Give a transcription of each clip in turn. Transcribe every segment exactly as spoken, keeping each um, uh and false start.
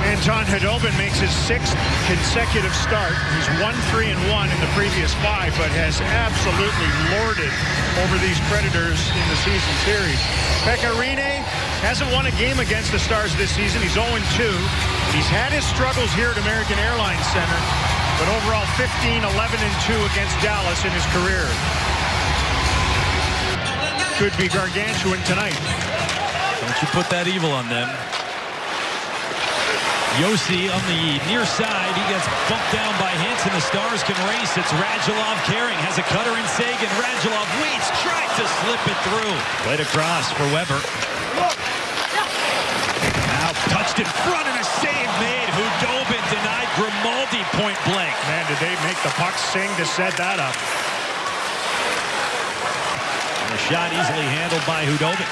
Anton Khudobin makes his sixth consecutive start. He's one three and one in the previous five, but has absolutely lorded over these Predators in the season series. Pekka Rinne hasn't won a game against the Stars this season. He's oh and two. He's had his struggles here at American Airlines Center, but overall fifteen, eleven and two against Dallas in his career. Could be gargantuan tonight. Don't you put that evil on them. Josi on the near side. He gets bumped down by Hintz, and the Stars can race. It's Radulov carrying. Has a cutter in Seguin. Radulov waits, tried to slip it through. Played across for Weber. Now touched in front and a save made. Khudobin denied Grimaldi point blank. Man, did they make the puck sing to set that up. And a shot easily handled by Khudobin.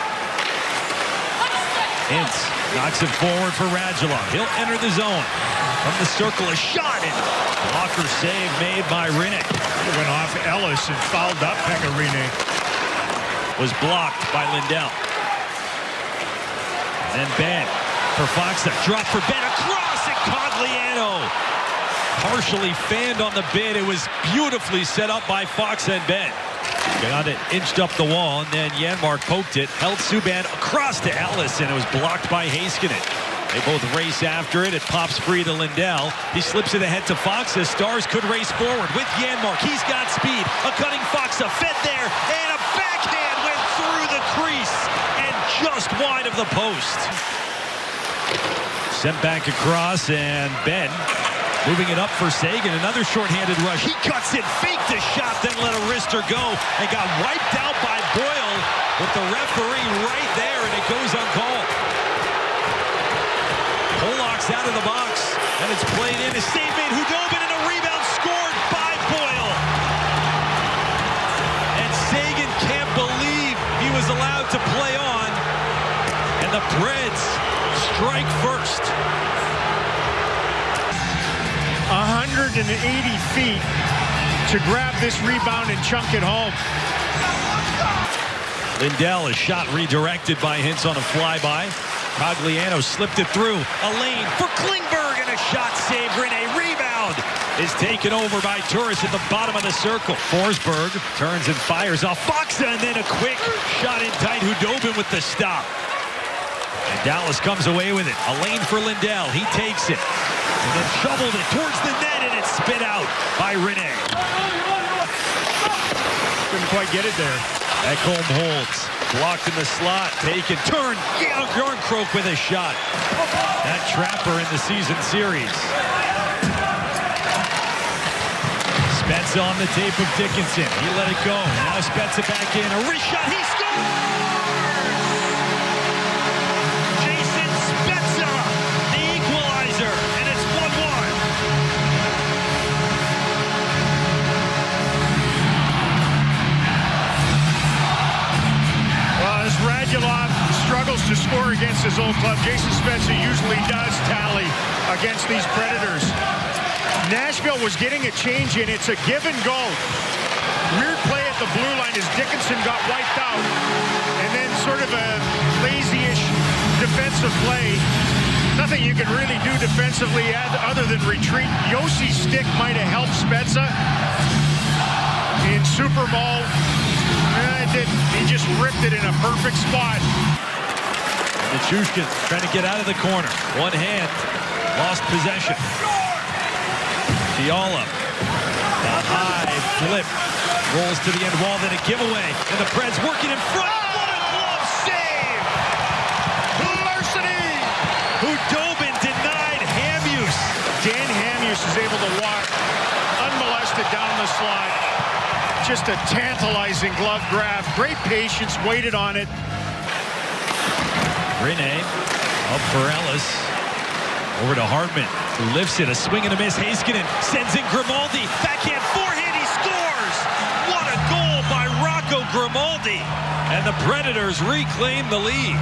Hintz knocks it forward for Radulov. He'll enter the zone. From the circle, a shot in. Blocker save made by Rinne. It went off Ellis and fouled up Pekka Rinne. Was blocked by Lindell. And then Ben for Faksa. Drop for Ben. Across and Cogliano. Partially fanned on the bid. It was beautifully set up by Faksa and Ben. Got it inched up the wall, and then Janmark poked it, held Subban across to Ellis, and it was blocked by Heiskanen. They both race after it. It pops free to Lindell. He slips it ahead to Faksa. Stars could race forward with Janmark. He's got speed. A cutting Faksa fed there, and a backhand went through the crease and just wide of the post. Sent back across, and Ben moving it up for Seguin. Another shorthanded rush. He cuts it, faked a shot, then let a wrister go, and got wiped out by Boyle with the referee right there, and it goes uncalled. Pollock's out of the box, and it's played in. A save made. Khudobin, and a rebound scored by Boyle. And Seguin can't believe he was allowed to play on, and the Preds strike first. one hundred eighty feet to grab this rebound and chunk it home. Lindell, a shot redirected by Hintz on a flyby. Cogliano slipped it through. A lane for Klingberg, and a shot saved. Rinne. Rebound is taken over by Turris at the bottom of the circle. Forsberg turns and fires off Faksa, and then a quick shot in tight. Khudobin with the stop. And Dallas comes away with it. A lane for Lindell. He takes it. And then shoveled it towards the net, and it's spit out by Rinne. Couldn't quite get it there. Ekholm holds. Blocked in the slot. Taken. Turn. Jarnkrok with a shot. That trapper in the season series. Spezza on the tape of Dickinson. He let it go. Now Spezza back in. A wrist shot. He scores! Jason Spezza, the equalizer. And it's one one. Well, as Radulov struggles to score against his old club, Jason Spezza usually does tally against these Predators. Nashville was getting a change in. It's a give and go. Weird play at the blue line as Dickinson got wiped out. And then sort of a lazy-ish defensive play. Nothing you can really do defensively other than retreat. Josi's stick might have helped Spezza in Super Bowl. Eh, it didn't. He just ripped it in a perfect spot. Nichushkin trying to get out of the corner. One hand. Lost possession. Fiala. A high flip. Rolls to the end wall, then a giveaway. And the Preds working in front. What a glove save! Larceny! Khudobin denied Hamhuis. Dan Hamhuis is able to walk unmolested down the slot. Just a tantalizing glove grab. Great patience, waited on it. Rinne up for Ellis. Over to Hartman, who lifts it. A swing and a miss. Heiskanen sends in Grimaldi. Backhand forehand. He scores! What a goal by Rocco Grimaldi. And the Predators reclaim the lead.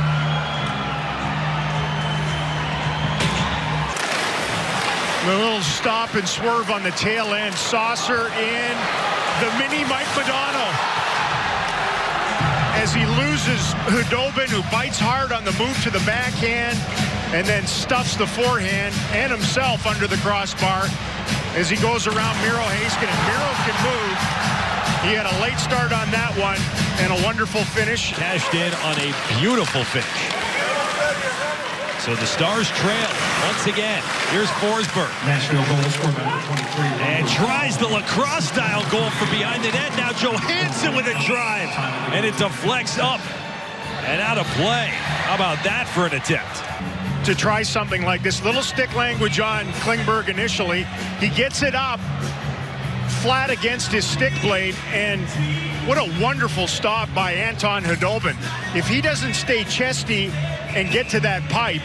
A little stop and swerve on the tail end. Saucer in the mini Mike Modano. as he loses Khudobin, who bites hard on the move to the backhand and then stuffs the forehand and himself under the crossbar as he goes around Miro Heiskanen. Miro can move. He had a late start on that one and a wonderful finish. Cashed in on a beautiful finish. So the Stars trail once again. Here's Forsberg. Nashville goal scored by number twenty-three. And tries the lacrosse-style goal from behind the net. Now Johansson with a drive. And it deflects up and out of play. How about that for an attempt? To try something like this. Little stick language on Klingberg initially. He gets it up flat against his stick blade, and what a wonderful stop by Anton Khudobin. If he doesn't stay chesty and get to that pipe,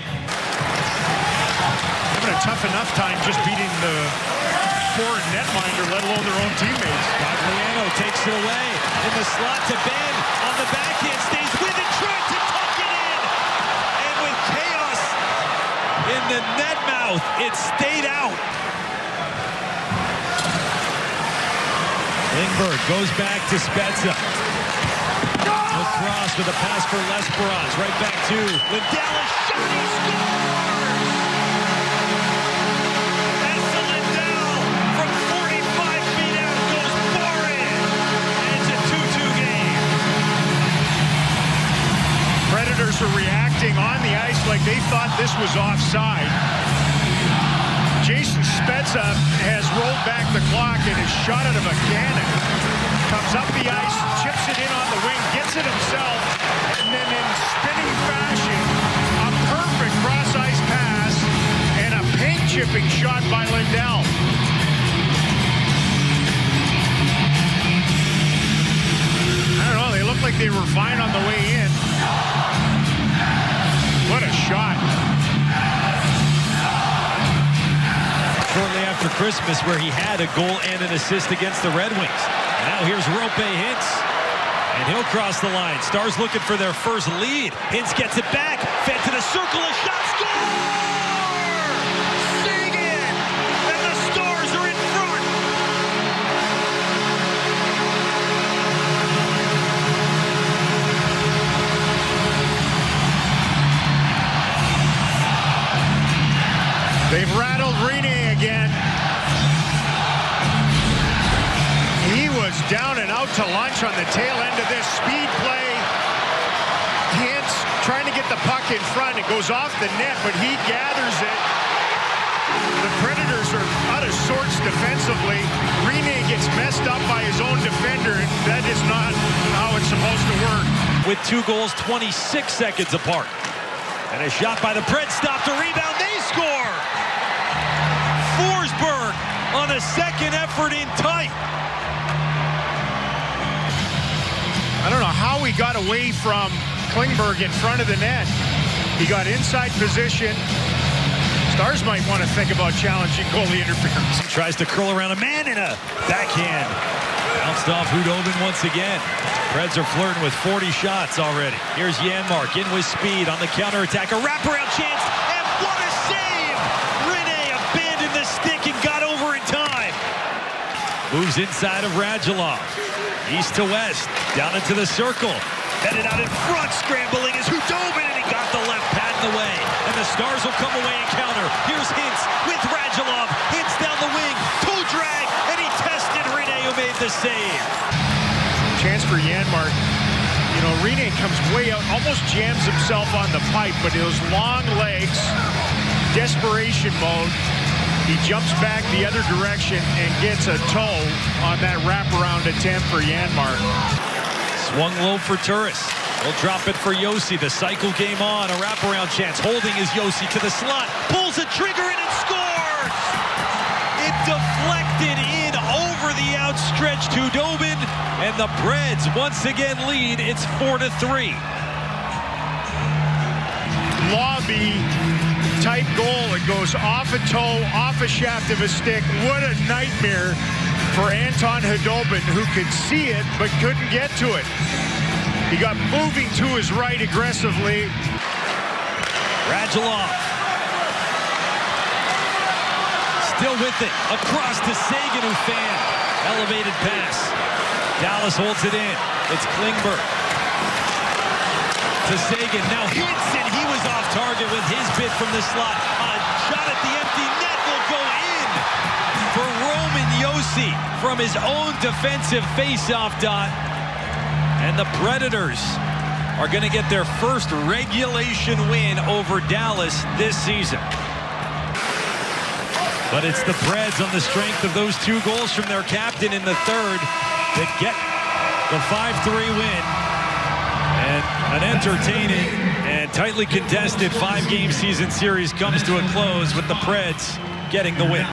having a tough enough time just beating the foreign netminder, let alone their own teammates. Cogliano takes it away in the slot to Ben on the backhand, stays with it, tries to tuck it in, and with chaos in the net mouth, it stayed out. Klingberg goes back to Spezza. Across with a pass for Lesperance. Right back to Lindell. A shot, he scores! Esa Lindell from forty-five feet out goes far in. And it's a two two game. Predators are reacting on the ice like they thought this was offside. Jason Spezza has rolled back the clock and is shot out of a cannon. Comes up the ice, chips it in on the wing, gets it himself, and then in spinning fashion, a perfect cross-ice pass and a paint-chipping shot by Lindell. I don't know, they looked like they were fine on the way in. What a shot. Shortly after Christmas, where he had a goal and an assist against the Red Wings. Now here's Roope Hintz, and he'll cross the line. Stars looking for their first lead. Hintz gets it back, fed to the circle, a shot, score! Seguin! And the Stars are in front! They've rattled Rinne again. He was down and out to lunch on the tail end of this speed play. Hintz trying to get the puck in front. It goes off the net, but he gathers it. The Predators are out of sorts defensively. Rinne gets messed up by his own defender. That is not how it's supposed to work. With two goals, twenty-six seconds apart. And a shot by the Preds, stopped a rebound, they score! Forsberg on a second effort in tight. I don't know how he got away from Klingberg in front of the net. He got inside position. Stars might want to think about challenging goalie interference. He tries to curl around a man in a backhand. Bounced off Khudobin once again. Preds are flirting with forty shots already. Here's Janmark in with speed on the counterattack. A wraparound chance, and what a save! Rinne abandoned the stick and got over in time. Moves inside of Radulov. East to west, down into the circle. Headed out in front, scrambling is Khudobin, and he got the left pad in the way. And the Stars will come away and counter. Here's Hintz with Radulov. Hintz down the wing, toe drag, and he tested Rinne, who made the save. Chance for Janmark. You know, Rinne comes way out, almost jams himself on the pipe, but those long legs, desperation mode. He jumps back the other direction and gets a toe on that wraparound attempt for Janmark. Swung low for Turris. He'll drop it for Josi. The cycle game on. A wraparound chance. Holding is Josi to the slot. Pulls a trigger in and scores! It deflected in over the outstretched Khudobin. And the Preds once again lead. It's four to three. Lobby type goal. It goes off a toe, off a shaft of a stick. What a nightmare for Anton Khudobin, who could see it but couldn't get to it. He got moving to his right aggressively. Radulov. Still with it. Across to Seguin, who fanned. Elevated pass. Dallas holds it in. It's Klingberg. to Seguin. Now hits, and he was off target with his bid from the slot. A shot at the empty net will go in for Roman Josi from his own defensive faceoff dot. And the Predators are going to get their first regulation win over Dallas this season. But it's the Preds on the strength of those two goals from their captain in the third that get the five three win. And an entertaining and tightly contested five-game season series comes to a close with the Preds getting the win.